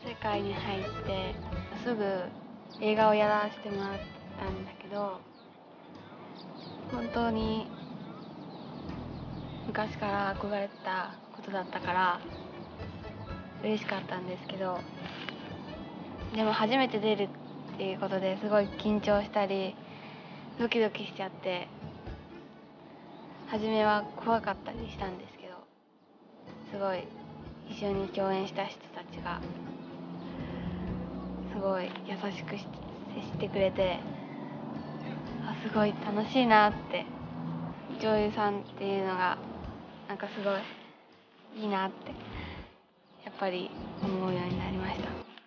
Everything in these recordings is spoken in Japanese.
世界に入ってすぐ映画をやらせてもらったんだけど、本当に昔から憧れてたことだったから嬉しかったんですけど、でも初めて出るっていうことですごい緊張したりドキドキしちゃって、初めは怖かったりしたんですけど、すごい一緒に共演した人たちがすごい優しく接してくれて、すごい楽しいなって、女優さんっていうのがなんかすごいいいなってやっぱり思うようになりました。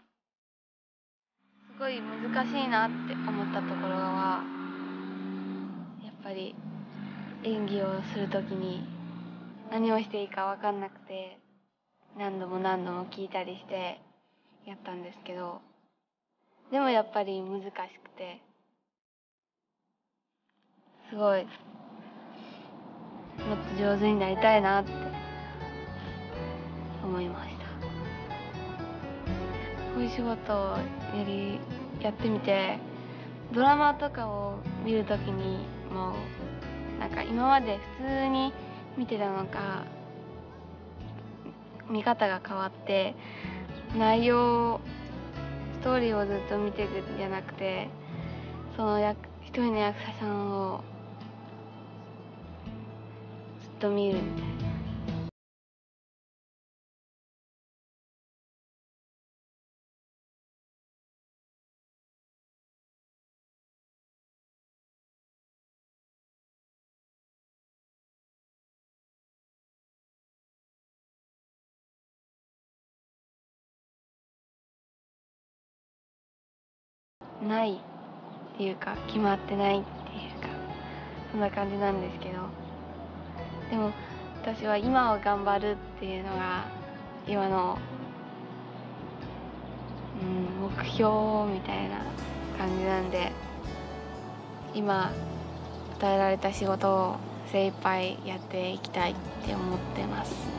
すごい難しいなって思ったところは、やっぱり演技をするときに何をしていいか分かんなくて、何度も聞いたりしてやったんですけど、でもやっぱり難しくて、すごいもっと上手になりたいなって思いました。こういう仕事をやってみて、ドラマとかを見るときにもなんか今まで普通に見てたのか見方が変わって、内容ストーリーをずっと見ていくんじゃなくて、その一人の役者さんをずっと見るみたいな。ないっていうか決まってないっていうか、そんな感じなんですけど、でも私は今を頑張るっていうのが今の、目標みたいな感じなんで、今与えられた仕事を精一杯やっていきたいって思ってます。